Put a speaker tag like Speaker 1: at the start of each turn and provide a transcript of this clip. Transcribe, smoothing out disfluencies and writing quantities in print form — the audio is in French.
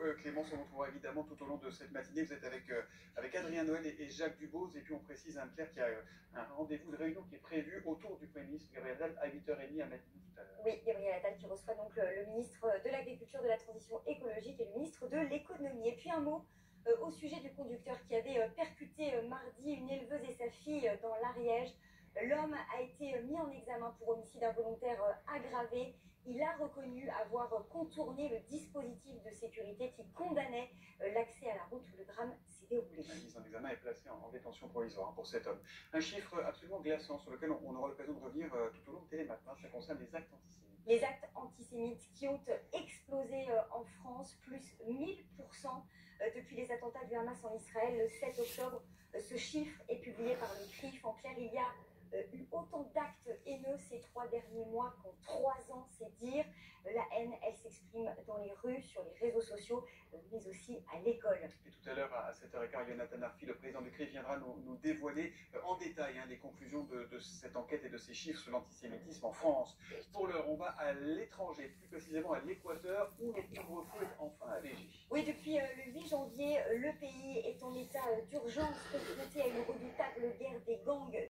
Speaker 1: Clémence, on vous retrouvera évidemment tout au long de cette matinée. Vous êtes avec Adrien Noël et Jacques Dubose. Et puis on précise, Claire, qu'il y a un rendez-vous de réunion qui est prévu autour du Premier ministre Gabriel Attal à 8h30 à Matignon tout à l'heure.
Speaker 2: Oui, Gabriel Attal qui reçoit donc le ministre de l'Agriculture, de la Transition écologique et le ministre de l'Économie. Et puis un mot au sujet du conducteur qui avait percuté mardi une éleveuse et sa fille dans l'Ariège. L'homme a été mis en examen pour homicide involontaire aggravé. Il a reconnu avoir contourné le dispositif de sécurité qui condamnait l'accès à la route où le drame s'est déroulé.
Speaker 1: La mise en examen est placée en détention provisoire pour cet homme. Un chiffre absolument glaçant sur lequel on aura l'occasion de revenir tout au long de Télématin. Ça concerne les actes antisémites.
Speaker 2: Les actes antisémites qui ont explosé en France, plus 1000% depuis les attentats du Hamas en Israël le 7 octobre. Ce chiffre est publié par le CRIF. En clair, il y a eu autant d'actes haineux ces 3 derniers mois qu'en 3 ans, c'est dire. La haine, elle s'exprime dans les rues, sur les réseaux sociaux, mais aussi à l'école.
Speaker 1: Et tout à l'heure, à 7h15, Jonathan Arfi, le président du CRIF, viendra nous dévoiler en détail les conclusions de cette enquête et de ces chiffres sur l'antisémitisme en France. Pour l'heure, on va à l'étranger, plus précisément à l'Équateur, où le couvre-feu est enfin allégé.
Speaker 2: Oui, depuis le 8 janvier, le pays est en état d'urgence, confronté à une redoutable guerre des gangs